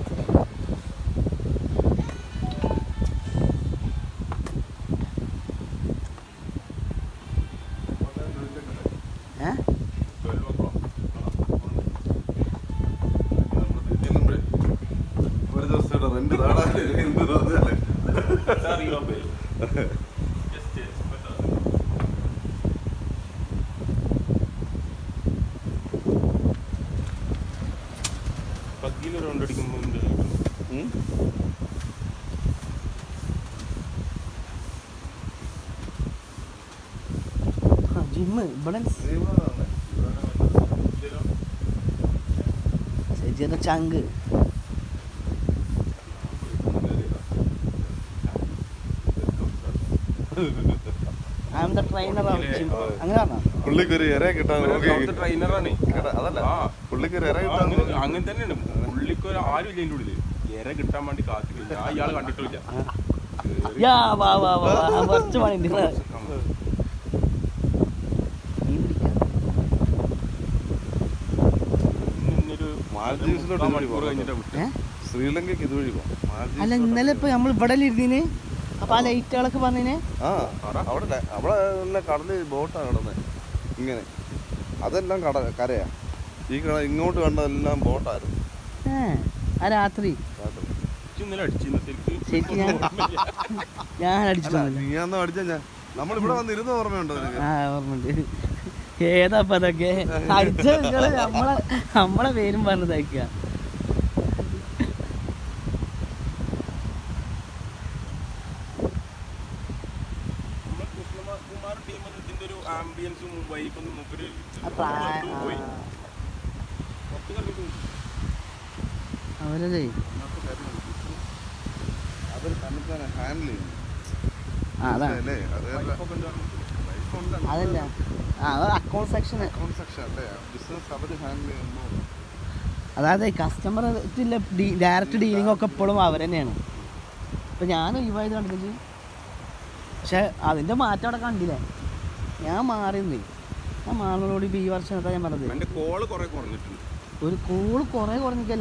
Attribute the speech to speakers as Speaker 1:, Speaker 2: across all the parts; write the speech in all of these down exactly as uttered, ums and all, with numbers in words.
Speaker 1: Gym ഇവിടെ സജിയുടെ ചങ്ക് I am the trainer of gym അങ്ങനെ പറഞ്ഞോ
Speaker 2: പുള്ളിക്കൊരു ഇര കിട്ടാൻ
Speaker 3: ട്രെയിനറാണ്
Speaker 2: അതല്ല പുള്ളിക്കൊരു ഇര കിട്ടാൻ
Speaker 3: അങ്ങനെ തന്നെയാണ് പുള്ളിക്കൊരു ആരും ഇല്ല എൻ്റെ ഉള്ളില് ഇര കിട്ടാൻ വേണ്ടി കാത്തില്ല ഞാൻ ഇയാൾ കണ്ടിട്ടില്ല
Speaker 1: യാ വാ വാ വാ കുറച്ച് പണിയുണ്ട്
Speaker 2: ശ്രീലങ്കക്ക് ഇതുവഴി പോവാം.
Speaker 1: അല്ല ഇന്നലെ ഇപ്പൊ നമ്മൾ ഇവിടെ ഇരുന്നിന് അപ്പൊ ആ ലൈറ്റുകളൊക്കെ പറഞ്ഞിന്
Speaker 2: ആ അവിടെ അവിടെ കടല് ബോട്ടാണ് കിടന്നത് ഇങ്ങനെ അതെല്ലാം കട കരയാ ഈ കട ഇങ്ങോട്ട് കണ്ടതെല്ലാം ബോട്ടായിരുന്നു.
Speaker 1: ആ രാത്രി ശരിക്കും ഞാൻ ഞാൻ അടിച്ചിട്ടില്ല.
Speaker 2: നീയാന്നോ അടിച്ച ഞാൻ നമ്മളിവിടെ വന്നിരുന്ന ഓർമ്മയുണ്ടോ?
Speaker 1: ആ ഓർമ്മയുണ്ട്. ഏതാപ്പ അതൊക്കെ അടിച്ച നിങ്ങള് നമ്മളെ നമ്മളെ പേരും പറഞ്ഞതായിക്ക. അവരല്ലേ അതല്ല അക്കൗണ്ട് സെക്ഷൻ അതായത് കസ്റ്റമർ ഡയറക്റ്റ് ഡീലിംഗ് ഒക്കെ ഇപ്പോഴും അവർ തന്നെയാണ്. ഇപ്പം ഞാൻ ഒഴിവായത് കണ്ടിട്ട് പക്ഷെ അതിൻ്റെ മാറ്റം അവിടെ കണ്ടില്ലേ. ഞാൻ മാറിയെന്നേ ഞാൻ മാറുന്നതോട് ഇപ്പം ഈ വർഷം എന്താ ഞാൻ പറഞ്ഞത് ഒരു കോള് കുറേ കുറഞ്ഞിക്കല്ല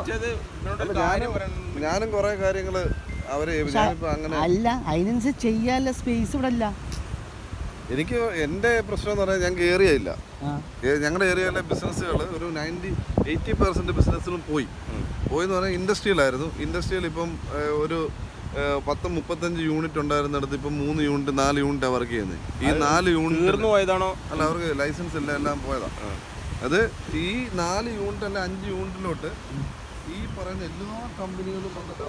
Speaker 2: ഞാനും കുറേ കാര്യങ്ങള് അവര്
Speaker 1: അല്ല അതിനനുസരിച്ച് ചെയ്യാനുള്ള സ്പേസ് ഇവിടെ അല്ല.
Speaker 2: എനിക്ക് എൻ്റെ പ്രശ്നം എന്ന് പറഞ്ഞാൽ ഞാൻ കയറിയില്ല. ഞങ്ങളുടെ ഏരിയയിലെ ബിസിനസ്സുകൾ ഒരു നയൻറ്റി എയ്റ്റി പെർസെൻറ്റ് ബിസിനസ്സുകളും പോയി പോയി എന്ന് പറഞ്ഞാൽ ഇൻഡസ്ട്രിയിലായിരുന്നു. ഇൻഡസ്ട്രിയിൽ ഇപ്പം ഒരു പത്ത് മുപ്പത്തഞ്ച് യൂണിറ്റ് ഉണ്ടായിരുന്നിടത്ത് ഇപ്പം മൂന്ന് യൂണിറ്റ് നാല് യൂണിറ്റാണ് വർക്ക് ചെയ്യുന്നത്. ഈ നാല് യൂണിറ്റ് പോയതാണോ? അല്ല, അവർക്ക് ലൈസൻസ് ഇല്ല, എല്ലാം പോയതാണ്. അത് ഈ നാല് യൂണിറ്റ് അല്ല അഞ്ച് യൂണിറ്റിലോട്ട് ഈ പറയുന്ന എല്ലാ കമ്പനികളും വന്നിട്ട്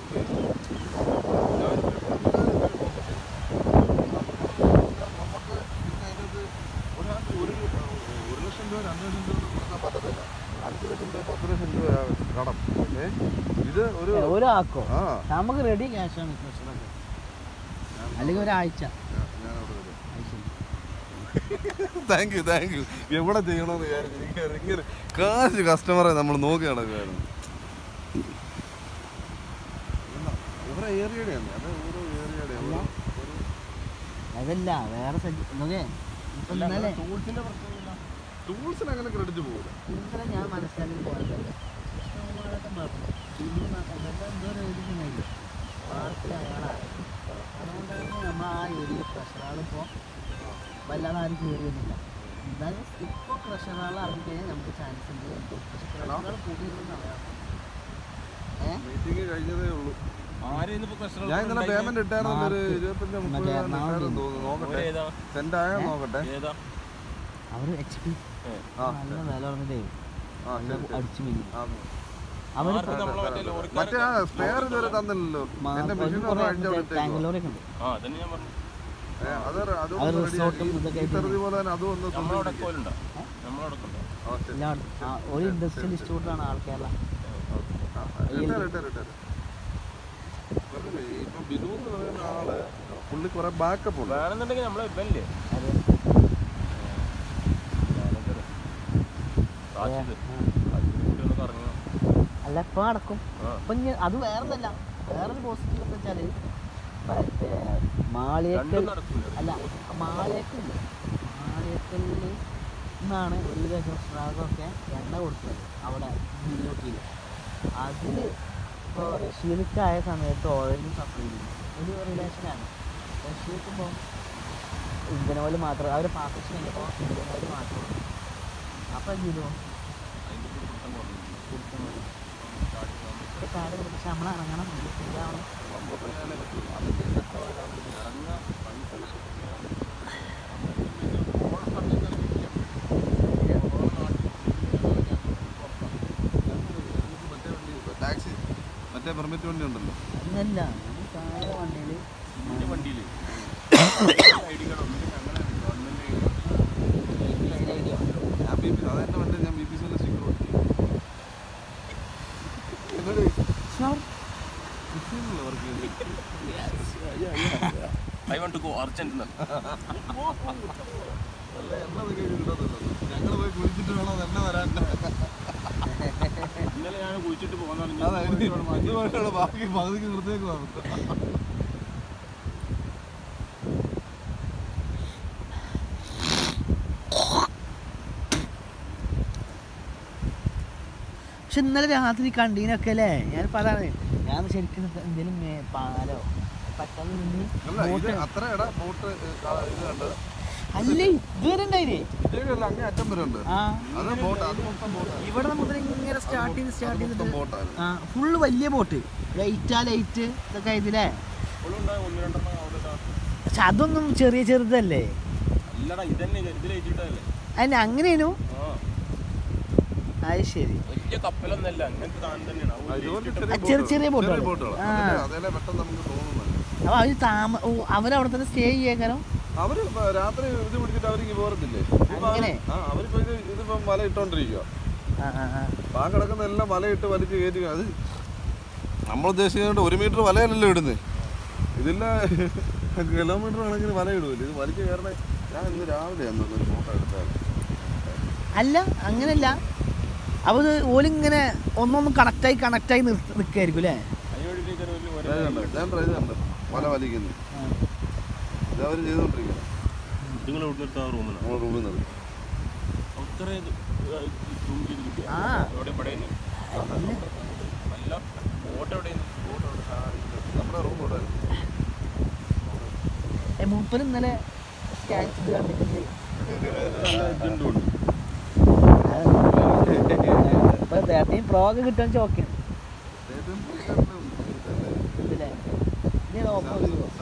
Speaker 2: ഒരു ഒരു ലക്ഷം രൂപ രണ്ട് ലക്ഷം രൂപ പറ്റത്തില്ല. അഞ്ച് ലക്ഷം രൂപ പത്ത് ലക്ഷം രൂപ കടം. ഇത് ഒരു
Speaker 1: ഒരാക്കോ നമുക്ക് റെഡി ക്യാഷാണ് അല്ലെങ്കിൽ ഒരാഴ്ച.
Speaker 2: Thank you thank you. എവിടെ ചെയ്യണമെന്ന് വിചാരിച്ചു കാശ് കസ്റ്റമറെ നമ്മൾ നോക്കി നടക്കുമായിരുന്നു. ഇവരെ ഏരിയയുടെ തന്നെ അത് ഓരോ ഏരിയയുടെ
Speaker 1: അതല്ല വേറെ
Speaker 2: ടൂൾസിന് അങ്ങനെ ക്രെഡിറ്റ് പോകില്ല.
Speaker 1: ഇന്നലെ ഞാൻ മനസ്സിലാക്കി പോയതല്ല അതുകൊണ്ടാണ് നമ്മൾ ആ ഏരിയ പ്രഷറാളിപ്പോൾ വല്ലാതെ ആരും കയറിയൊന്നുമില്ല. എന്തായാലും ഇപ്പോൾ പ്രഷറാൾ ഇറങ്ങിക്കഴിഞ്ഞാൽ നമുക്ക് ചാൻസ് ഉണ്ട്. പ്രഷറാൾ കൂടിയിരുന്നതാണ്
Speaker 2: മീറ്റിംഗ് കഴിഞ്ഞതേ ഉള്ളൂ. ഞാൻ ഇന്നലെ പേയ്മെന്റ് ഇട്ടായിരുന്നു ഒരു ഇരുപത്തഞ്ചോ മുപ്പത് നോക്കട്ടെ സെന്റ് ആയോ നോക്കട്ടെ.
Speaker 1: അവര് എച്ച് പി നല്ല വില പറഞ്ഞിട്ടേ അടിച്ചു മിനി.
Speaker 2: മറ്റേ സ്പെയർ ഇതുവരെ തന്നില്ലല്ലോ. എന്റെ മെഷീൻ
Speaker 1: ബാംഗ്ലൂരൊക്കെ ഉണ്ട്. ഒരു ഇൻഡസ്ട്രിയൽ ഇൻസ്റ്റിറ്റ്യൂട്ടാണ് ആൾ കേരള.
Speaker 2: പുള്ളി കുറെ ബാക്കപ്പ് ഉണ്ട്.
Speaker 3: വേണമെന്നുണ്ടെങ്കിൽ നമ്മളെ ഇവല്ലേ
Speaker 1: അല്ല ഇപ്പൊ നടക്കും. ഇപ്പൊ അത് വേറെന്നല്ല, വേറൊരു പോസിറ്റീവ് എന്ന് വെച്ചാല് മാളിയേക്കൽ അല്ല മാളിയേക്കൽ മാളിയേക്കലിൽ നിന്നാണ് ഒരുവിധ കൃഷ്ണാകൊക്കെ എണ്ണ കൊടുത്തത് അവിടെ ജില്ലോട്ടിയിൽ. അതിൽ ഇപ്പോൾ റഷ്യയിലേക്കായ സമയത്ത് ഓയിലും സപ്ലൈ ചെയ്യും ഒരു റിലേഷനാണ്. റഷ്യക്കുമ്പോൾ ഇന്ത്യൻ ഓയിൽ മാത്രം അവർ പാർട്ടിഷൻ ചെയ്യുമ്പോൾ ഇന്ത്യൻ ഓയിൽ മാത്രം. അപ്പം എന്തെയ്തു കാര്യം പക്ഷെ നമ്മൾ ഇറങ്ങണം ശരിയാവണം.
Speaker 2: ടാക്സി മറ്റേ പെർമിറ്റ് വണ്ടി ഉണ്ടല്ലോ
Speaker 1: അങ്ങനല്ല താഴെ വണ്ടിയിൽ
Speaker 3: എൻ്റെ വണ്ടിയിൽ ഐ ഡി കാർഡ് ഒന്നും അങ്ങനെ ഗവൺമെൻറ്
Speaker 2: ഞാൻ ബി പി അതെൻ്റെ വണ്ടി ഞാൻ ബി പി സിയിലെ സ്റ്റിക്കർ ഒട്ടി work
Speaker 3: I want to go urgent
Speaker 2: ഞങ്ങൾ പോയി കുളിച്ചിട്ട് വേണം അത് എന്നെ വരാൻ.
Speaker 3: ഇന്നലെ ഞാൻ കുഴിച്ചിട്ട് പോകുന്നതാണ്
Speaker 2: ബാക്കി പകുതിക്ക് നിർത്തേക്ക് വന്നു.
Speaker 1: പക്ഷെ ഇന്നലെ രാത്രി കണ്ടീനൊക്കെ അല്ലേ ഞാൻ പറയാറ് ഞാൻ ശരിക്കും എന്തെങ്കിലും പാലോ പെട്ടെന്ന് നിന്ന് ബോട്ട്
Speaker 2: അത്ര ഇടാ ബോട്ട് ഇത് കണ്ടത്
Speaker 1: അല്ലേ ഇതുവരെ ഉണ്ടായില്ലേ
Speaker 2: അങ്ങേ അറ്റം വരെ ഉണ്ട്.
Speaker 1: ആ
Speaker 2: അത് ബോട്ട് അത് മൊത്തം ബോട്ട്
Speaker 1: ഇവിടെ മുതൽ ഇങ്ങനെ സ്റ്റാർട്ട് ചെയ്ത് സ്റ്റാർട്ട് ചെയ്തിട്ട്
Speaker 2: ബോട്ടാണ്.
Speaker 1: ആ ഫുള്ള് വലിയ ബോട്ട് ലൈറ്റാ ലൈറ്റ് ഇതൊക്കെ ഇതില്ലേ.
Speaker 3: ഒന്ന് രണ്ടെണ്ണം അവിടെ
Speaker 1: പക്ഷെ അതൊന്നും ചെറിയ ചെറുതല്ലേ.
Speaker 3: അല്ലടാ ഇതന്നെ ഇതിൽ ഏറ്റിട്ടല്ലേ.
Speaker 1: അതിന് അങ്ങനെയാണോ? അത് ശരി.
Speaker 3: വലിയ കപ്പലൊന്നല്ല അങ്ങനത്തെ സാധനം തന്നെയാണ്.
Speaker 1: ചെറിയ ചെറിയ ബോട്ടുകൾ. ആ അപ്പൊ അവര് താമ അവരവിടെ തന്നെ സ്റ്റേ ചെയ്യാനോ?
Speaker 2: അവര് രാത്രി ഇത് പിടിച്ചിട്ട് അവർക്ക് പോരത്തില്ലേ.
Speaker 1: അങ്ങനെ
Speaker 2: അവരിപ്പോ ഇത് ഇതിപ്പോ മല ഇട്ടോണ്ടിരിക്കുക. ആ കിടക്കുന്ന എല്ലാം വലയിട്ട് വലിച്ച് കയറ്റുക. അത് നമ്മൾ ഉദ്ദേശിക്കുന്നുണ്ട് ഒരു മീറ്റർ വലയല്ലല്ലോ ഇടുന്നത്. ഇതില്ല കിലോമീറ്റർ കണക്കിന് വല ഇടുമല്ലോ. ഇത് വലിച്ച് കയറണേ. ഞാൻ ഇന്ന് രാവിലെ ഒരു ഫോട്ടോ എടുത്താൽ
Speaker 1: അല്ല അങ്ങനല്ല. അപ്പോൾ ഓലിങ്ങനെ ഒന്നൊന്നും കണക്റ്റായി കണക്റ്റായി നിൽക്കായിരിക്കും അല്ലേ?
Speaker 2: ഞാൻ ട്രൈ ചെയ്തിട്ടുണ്ട് വല വലിക്കുന്നു. ഇതവർ ചെയ്തുകൊണ്ടിരിക്കുന്നത്.
Speaker 3: നിങ്ങൾ റൂമിൽ
Speaker 2: റൂമിൽ നിന്ന്
Speaker 1: ആ
Speaker 2: നമ്മുടെ റൂം ഇവിടെ
Speaker 1: മൂപ്പര് ഇന്നലെ സ്കാൻ ചെയ്ത് കണ്ടിട്ടുണ്ട്. തേർട്ടീൻ പ്രോ ഒക്കെ കിട്ടുമെന്ന് ചോദിക്കണം. ഇതില്ലേ ഇനി ഓപ്പോ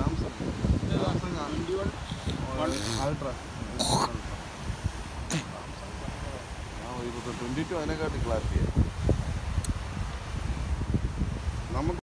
Speaker 2: അൾട്രാ ട്വന്റി ടു അതിനെക്കാട്ടി ക്ലാരിറ്റിയാണ് നമുക്ക്.